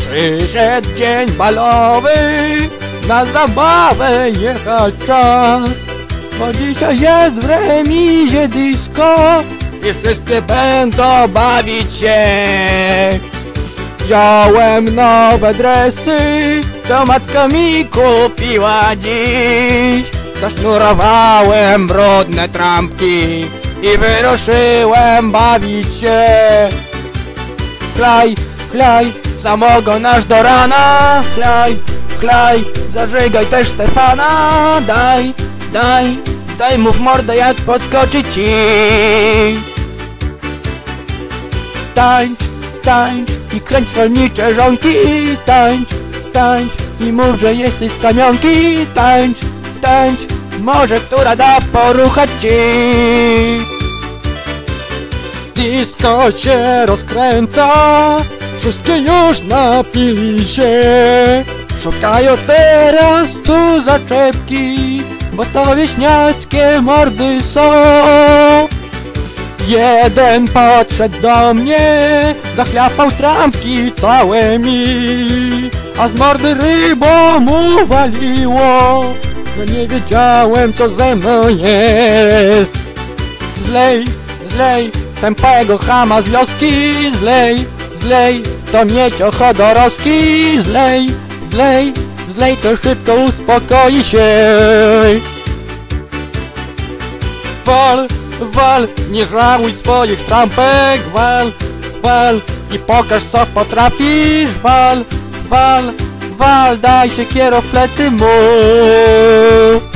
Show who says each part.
Speaker 1: Przyszedł dzień balowy, na zabawę jechać czas. Bo dzisiaj jest w remizie disco i wszyscy będą bawić się. Wziąłem nowe dresy, co matka mi kupiła dziś. Zasznurowałem brudne trampki i wyruszyłem bawić się. Chlaj, chlaj, samogon aż do rana. Chlaj, chlaj, zażygaj też Stefana. Daj, daj, daj mu w mordę, jak podskoczy ci. Tańcz, tańcz i kręć rolnicze żonki. Tańcz, tańcz i mów, że jesteś z kamionki. Tańcz, tańcz, może która da poruchać ci. Disco się rozkręca, wszystkie już napili się. Szukają teraz tu zaczepki, bo to wieśniackie mordy są. Jeden podszedł do mnie, zachlapał trampki całe mi, a z mordy rybą mu waliło, że nie wiedziałem, co ze mną jest. Zlej, zlej tępego chama z wioski, zlej, zlej to miecio Chodorowski, zlej, zlej, zlej to szybko uspokoi się. Wal, wal, nie żałuj swoich trampek, wal, wal i pokaż, co potrafisz. Wal, wal, wal, daj się kierą w plecy mu.